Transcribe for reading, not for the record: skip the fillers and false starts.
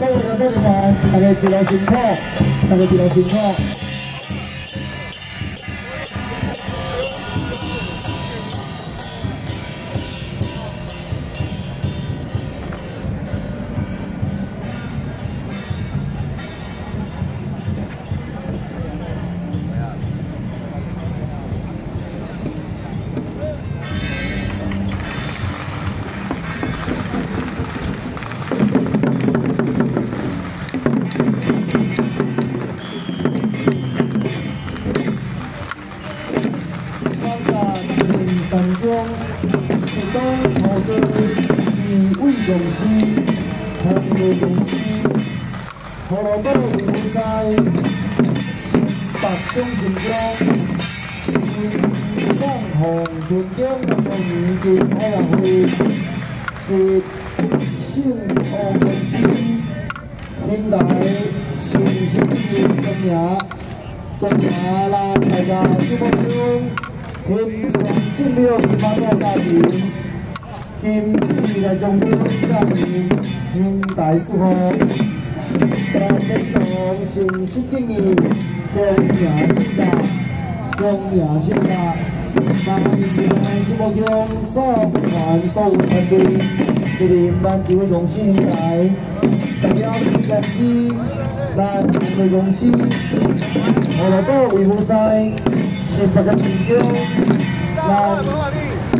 所有的队员，大家一路辛苦，大家一路辛苦。 山中是当土地地位公司，红路公司，土路岛为西，新北中心中，新港红田中农业海洋会，及信鸿公司，现代新兴业公名啦，大家这么中。 天上圣庙伊马祖家庭，金子来将军家庭，现代书房，张天堂城市经营，公名新家，公名新家，大年圣母宫送还所有团队，一零咱几位公司现代，代表公司，咱红类公司，河路岛维护赛。 新北嘅田中，咱